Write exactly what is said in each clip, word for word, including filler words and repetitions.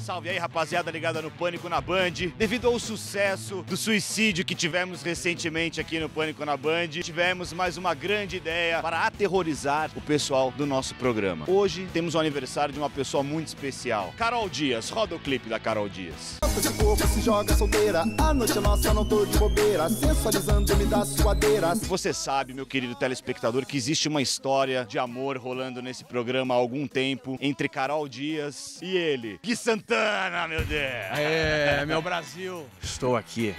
salve aí, rapaziada ligada no Pânico na Band. Devido ao sucesso do suicídio que tivemos recentemente aqui no Pânico na Band, tivemos mais uma grande ideia para aterrorizar o pessoal do nosso programa. Hoje temos o aniversário de uma pessoa muito especial, Carol Dias. Roda o clipe da Carol Dias. De corpo se joga solteira, a noite é nossa, não tô de bobeira, sensualizando me dá suadeira. Você sabe, meu querido telespectador, que existe uma história de amor rolando nesse programa há algum tempo entre Carol Dias e ele, Gui Santana, meu Deus! É, meu Brasil! Estou aqui.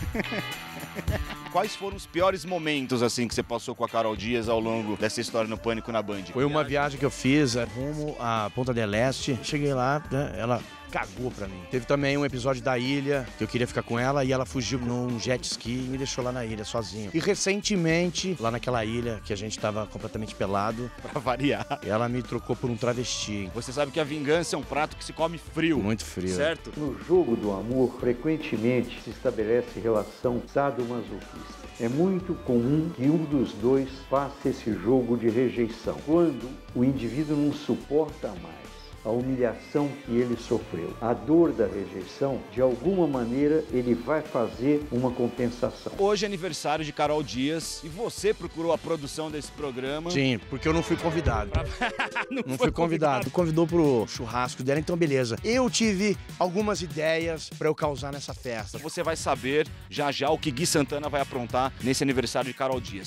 Quais foram os piores momentos, assim, que você passou com a Carol Dias ao longo dessa história no Pânico na Band? Foi uma viagem que eu fiz rumo à Ponta del Este. Cheguei lá, né, ela cagou pra mim. Teve também um episódio da ilha, que eu queria ficar com ela, e ela fugiu num jet ski e me deixou lá na ilha, sozinho. E recentemente, lá naquela ilha, que a gente tava completamente pelado, Pra variar. ela me trocou por um travesti. Você sabe que a vingança é um prato que se come frio. Muito frio. Certo? No jogo do amor, frequentemente se estabelece relação sadomasoquista. É muito comum que um dos dois faça esse jogo de rejeição, quando o indivíduo não suporta mais a humilhação que ele sofreu, a dor da rejeição, de alguma maneira ele vai fazer uma compensação. Hoje é aniversário de Carol Dias e você procurou a produção desse programa. Sim, porque eu não fui convidado. não Não foi fui convidado. Convidou pro churrasco dela, então beleza. Eu tive algumas ideias pra eu causar nessa festa. Você vai saber já já o que Gui Santana vai aprontar nesse aniversário de Carol Dias.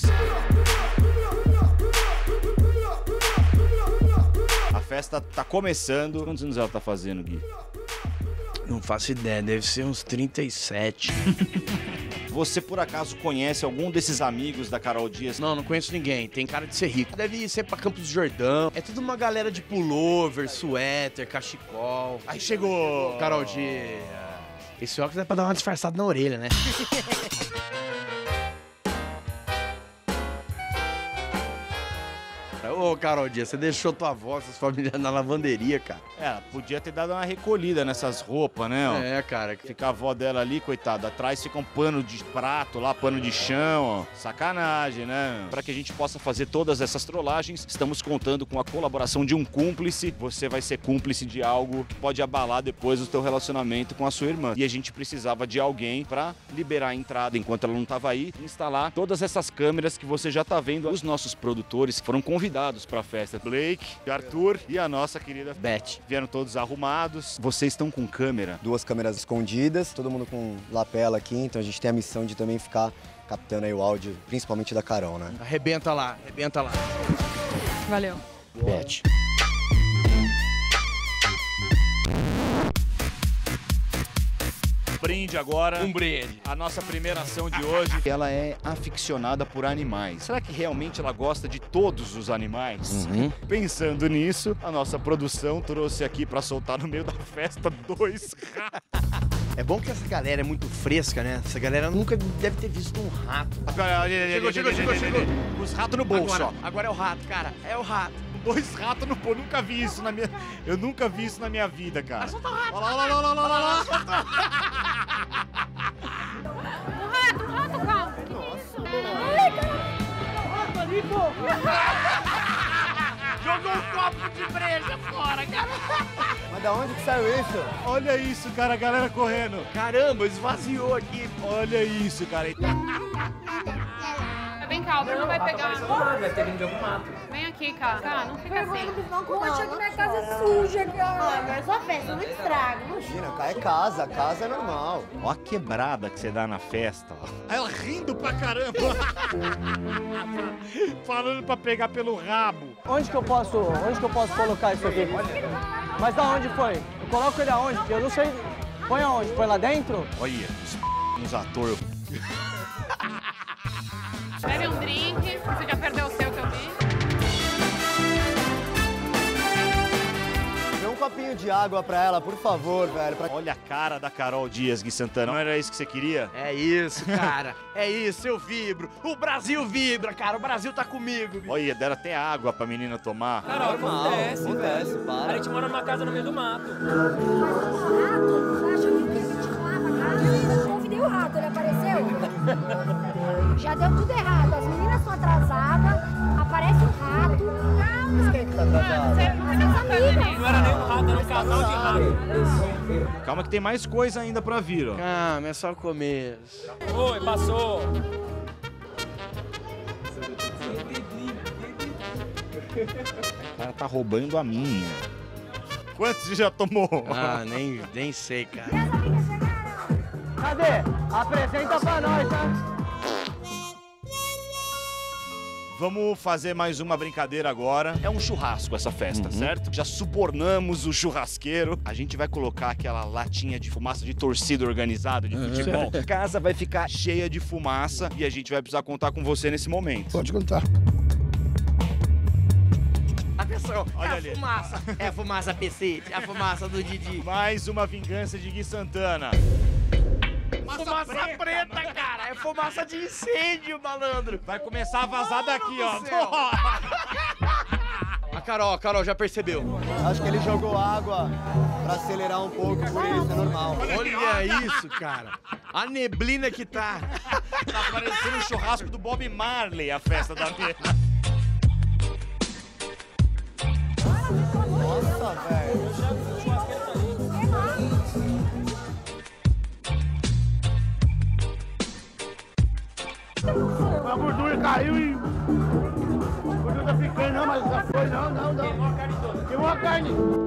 A festa tá começando. Quantos anos ela tá fazendo, Gui? Não faço ideia, deve ser uns trinta e sete. Você, por acaso, conhece algum desses amigos da Carol Dias? Não, não conheço ninguém. Tem cara de ser rico. Deve ser pra Campos do Jordão. É tudo uma galera de pullover, suéter, cachecol. Aí chegou, Carol Dias. Esse óculos é pra dar uma disfarçada na orelha, né? Ô, Carol Dias, você deixou tua avó, suas famílias na lavanderia, cara. É, podia ter dado uma recolhida nessas roupas, né? Ó. É, cara. Fica a avó dela ali, coitada. Atrás fica um pano de prato lá, pano de chão, ó. Sacanagem, né? Pra que a gente possa fazer todas essas trollagens, estamos contando com a colaboração de um cúmplice. Você vai ser cúmplice de algo que pode abalar depois o teu relacionamento com a sua irmã. E a gente precisava de alguém pra liberar a entrada enquanto ela não tava aí, instalar todas essas câmeras que você já tá vendo. Os nossos produtores foram convidados pra festa. Blake, Arthur e a nossa querida Beth. Vieram todos arrumados. Vocês estão com câmera? Duas câmeras escondidas, todo mundo com lapela aqui, então a gente tem a missão de também ficar captando aí o áudio, principalmente da Carol, né? Arrebenta lá, arrebenta lá. Valeu. Beth. Brinde agora. Um brinde. A nossa primeira ação de hoje. Ela é aficionada por animais. Será que realmente ela gosta de todos os animais? Uhum. Pensando nisso, a nossa produção trouxe aqui pra soltar no meio da festa dois ratos. É bom que essa galera é muito fresca, né? Essa galera nunca deve ter visto um rato. Chegou, chegou, chegou, chegou. Os ratos no bolso, Agora, ó. agora é o rato, cara. É o rato. Dois ratos no bolso. Nunca vi isso na minha... Eu nunca vi isso na minha vida, cara. Solta o rato. Olha lá, olha lá, olha lá, olha lá. O rato, o rato, calma. Que isso? Jogou um copo de breja fora, cara. Mas da onde que saiu isso? Olha isso, cara, a galera correndo. Caramba, esvaziou aqui. Olha isso, cara. Vem cá, o Bruno vai pegar. Deve ter vindo de algum mato. Vem aqui, cara. Cara, não fica assim. Poxa, que minha casa é suja, cara. Ah, mas só festa, não estraga. Imagina, cá é casa, casa é normal. Ó a quebrada que você dá na festa, ó. Ela rindo pra caramba. Falando pra pegar pelo rabo. Onde que eu posso, onde que eu posso colocar isso aqui? Mas da onde foi? Eu coloco ele aonde? Porque eu não sei. Põe aonde? Põe lá dentro? Olha, os p... nos atores. Bebe um drink, você já perdeu o seu que eu vi. Dê um copinho de água pra ela, por favor, velho. Pra... Olha a cara da Carol Dias, Gui Santana. Não era isso que você queria? É isso, cara. É isso, eu vibro. O Brasil vibra, cara. O Brasil tá comigo. Olha, deram até água pra menina tomar. Carol, acontece, acontece, velho. para. A gente mora numa casa no meio do mato. Rato? Acha que a gente lava a casa? Eu convidei o rato, ele apareceu? Já deu tudo errado. As meninas estão atrasadas, aparece o rato. Calma. Quem que tá Não era nem um rato, era um casal de rato. Calma que tem mais coisa ainda pra vir, ó. Calma, é só o começo. Oi, passou. O cara tá roubando a minha. Quantos você já tomou? Ah, nem, nem sei, cara. Cadê? Apresenta pra nós, tá? Vamos fazer mais uma brincadeira agora. É um churrasco essa festa, uhum. certo? Já subornamos o churrasqueiro. A gente vai colocar aquela latinha de fumaça de torcida organizada, de futebol. Uhum. A casa vai ficar cheia de fumaça e a gente vai precisar contar com você nesse momento. Pode contar. Atenção, olha é ali. a fumaça. É a fumaça P C, é a fumaça do Didi. Mais uma vingança de Gui Santana. Fumaça, fumaça preta, preta, cara. É fumaça de incêndio, malandro. Vai começar a vazar daqui, ó. A Carol, a Carol já percebeu. Acho que ele jogou água pra acelerar um pouco, por isso é normal. Olha isso, cara. A neblina que tá. Tá parecendo um churrasco do Bob Marley, a festa da mesa. Nossa, velho. A gordura caiu e... A gordura tá ficando, não, mas já foi, não, não, não. Queimou a carne toda. Queimou a carne.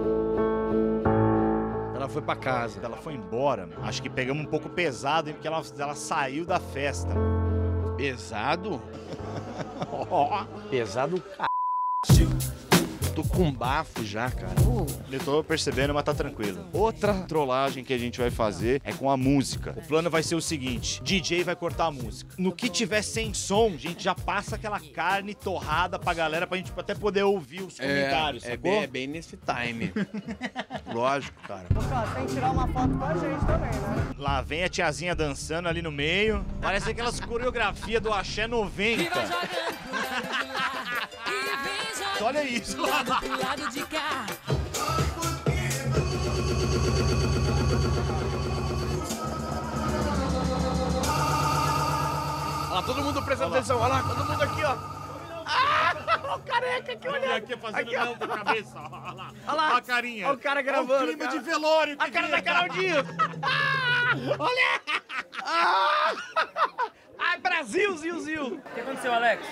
Ela foi pra casa. Ela foi embora. Acho que pegamos um pouco pesado, porque ela, ela saiu da festa. Pesado? Pesado, c... Tô com bafo já, cara. Eu tô percebendo, mas tá tranquilo. Outra trollagem que a gente vai fazer é com a música. O plano vai ser o seguinte: D J vai cortar a música. No que tiver sem som, a gente já passa aquela carne torrada pra galera, pra gente até poder ouvir os comentários, é, sacou? É bem, é bem nesse time. Lógico, cara. Cara, tem que tirar uma foto com a gente também, né? Lá vem a tiazinha dançando ali no meio. Parece aquelas coreografias do Axé noventa. Olha isso lá. Do lado de cá. Olha lá, todo mundo prestando atenção. Olha lá, todo mundo aqui, ó. Ah, o careca aqui olhando. Aqui fazendo aqui, não com a cabeça. Olha lá. Olha lá. Olha a carinha. Olha o cara gravando. Olha o clima cara. de velório. A cara da Carol Dias. Olha. Ah. Ai, Brasil, Zil, Zil. O que aconteceu, Alex?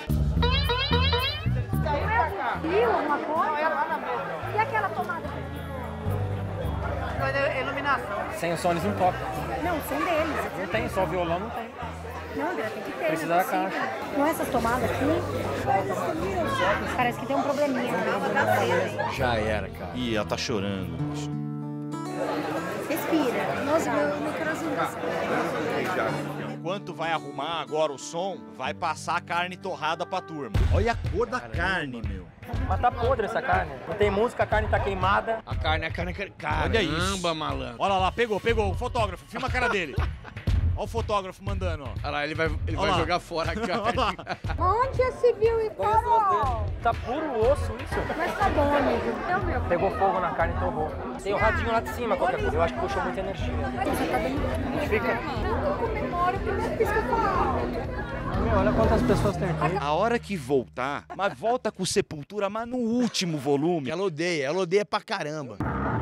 Viu alguma coisa? E aquela tomada? Iluminação. Sem o som eles não tocam. Não, sem deles. Não tem, só violão não tem. Não, André, tem que ter. Precisa não é da possível. caixa. Com essas tomadas aqui, parece que tem um probleminha. Já era, cara. Ih, ela tá chorando. Respira. Nossa, meu, meu coração. Enquanto vai arrumar agora o som, vai passar a carne torrada pra turma. Olha a cor da carne, meu. Mas tá podre essa carne. Não tem música, a carne tá queimada. A carne, a carne, carne. Olha isso. Caramba, malandro. Olha lá, pegou, pegou. O fotógrafo, filma a cara dele. Olha o fotógrafo mandando, ó. Olha lá, ele vai, ele Olha vai lá. jogar fora a carne. Onde já se viu e Carol? Tá puro osso isso. Mas tá bom, amigo. Então, meu. Pegou fogo na carne e torrou. Tem o radinho lá de cima, qualquer coisa. Eu acho que puxou muita energia. Você tá bem. Fica. Eu comemoro o primeiro pisco com a Meu, olha quantas pessoas tem aqui. A hora que voltar, mas volta com Sepultura, mas no último volume. Ela odeia, ela odeia pra caramba.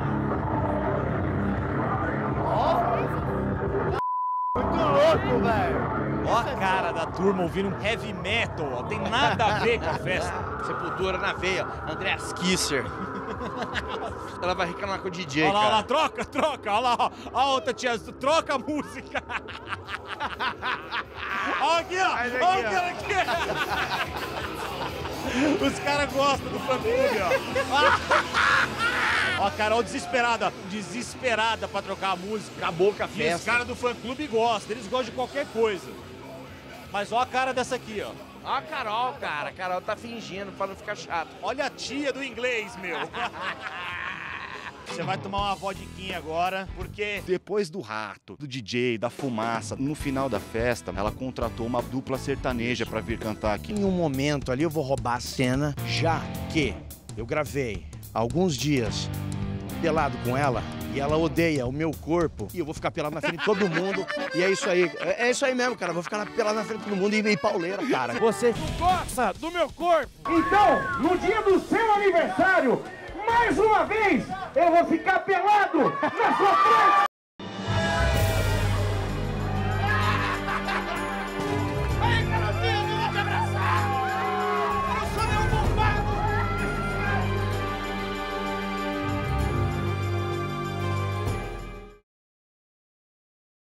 Muito louco, velho. Ó a cara da turma ouvindo um heavy metal, ó. Tem nada a ver com a festa. Sepultura na veia, Andreas Kisser. Ela vai reclamar com o D J, Olha lá, cara. olha lá, troca, troca. Olha lá, ó. Ó a outra tia, troca a música. Olha aqui, ó. Olha Olha aqui, aqui, aqui. Os caras gostam do fã-clube, ó. Ó a Carol desesperada, desesperada pra trocar a música. Acabou com a E os festa. caras do fã-clube gostam, eles gostam de qualquer coisa. Mas ó a cara dessa aqui, ó. Ó a Carol, cara. A Carol tá fingindo pra não ficar chato. Olha a tia do inglês, meu. Você vai tomar uma vodquinha agora, porque depois do rato, do D J, da fumaça, no final da festa, ela contratou uma dupla sertaneja pra vir cantar aqui. Em um momento ali eu vou roubar a cena, já que eu gravei alguns dias pelado com ela E ela odeia o meu corpo. E eu vou ficar pelado na frente de todo mundo. E é isso aí. É, é isso aí mesmo, cara. Eu vou ficar pelado na frente de todo mundo e, e pauleira, cara. Você Gosta do meu corpo? Então, no dia do seu aniversário, mais uma vez, eu vou ficar pelado